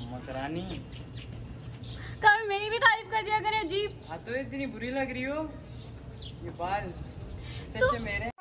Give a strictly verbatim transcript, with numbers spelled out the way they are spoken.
मकरानी कभी मेरी भी तारीफ कर दिया करे जी। हाँ तो इतनी बुरी लग रही हो ये बाल सच तो... मेरे